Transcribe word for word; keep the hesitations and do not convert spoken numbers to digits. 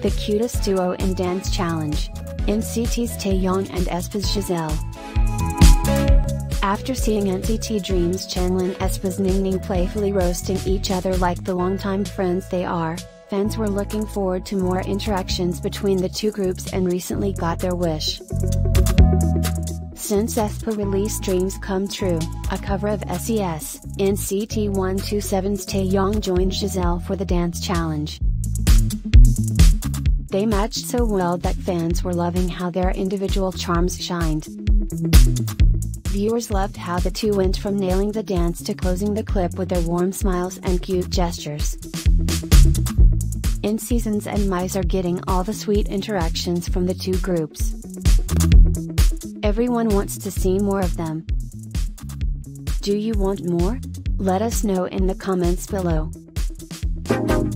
the cutest duo in Dance Challenge, N C T's Taeyong and aespa's Giselle. After seeing N C T Dream's Changlin aespa's Ningning playfully roasting each other like the longtime friends they are, fans were looking forward to more interactions between the two groups and recently got their wish. Since aespa released Dreams Come True, a cover of S E S, N C T one twenty-seven's Taeyong joined Giselle for the Dance Challenge. They matched so well that fans were loving how their individual charms shined. Viewers loved how the two went from nailing the dance to closing the clip with their warm smiles and cute gestures. In seasons and mice are getting all the sweet interactions from the two groups. Everyone wants to see more of them. Do you want more? Let us know in the comments below.